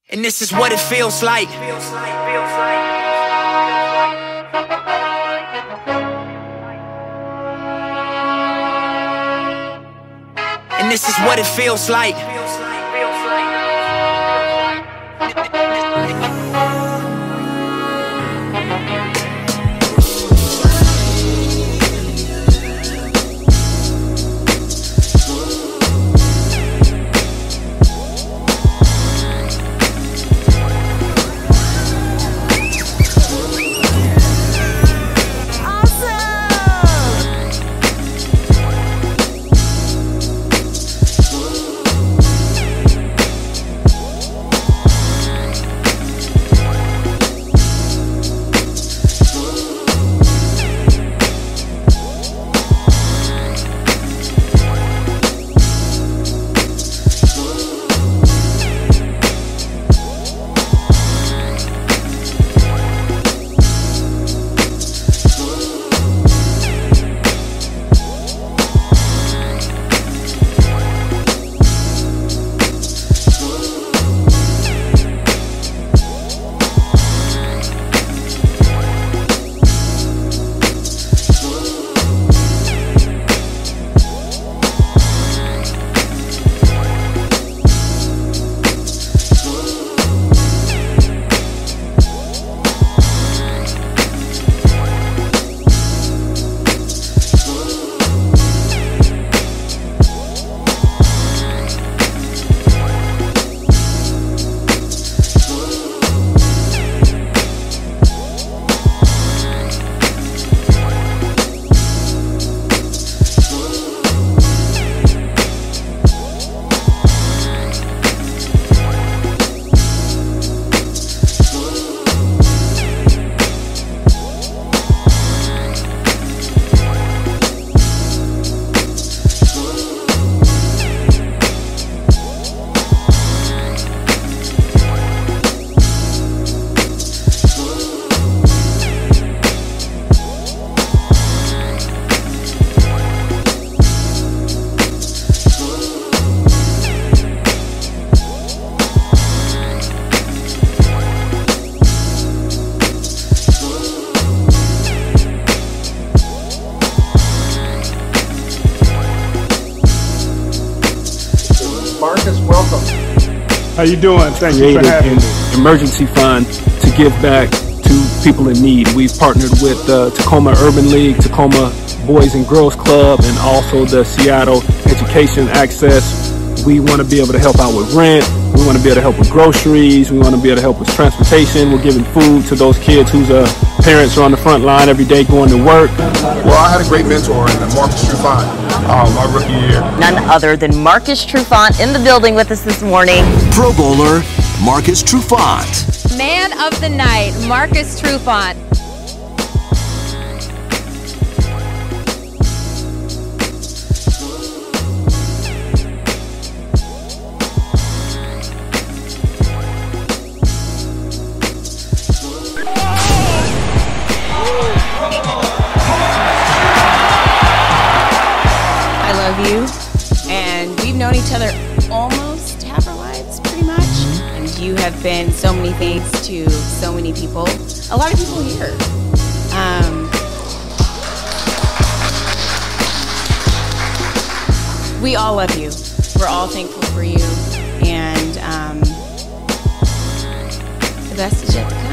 And this is what it feels like. And this is what it feels like. Marcus, welcome. How you doing? Thank you for having me. Emergency fund to give back to people in need. We've partnered with Tacoma Urban League, Tacoma Boys and Girls Club, and also the Seattle Education Access. We want to be able to help out with rent. We want to be able to help with groceries. We want to be able to help with transportation. We're giving food to those kids whose parents are on the front line every day going to work. Well, I had a great mentor in Marcus Trufant my rookie year. None other than Marcus Trufant in the building with us this morning. Pro Bowler Marcus Trufant. Man of the night, Marcus Trufant. I love you, and we've known each other almost half our lives, pretty much. And you have been so many things to so many people. A lot of people here. We all love you. We're all thankful for you, and the best is yet to come.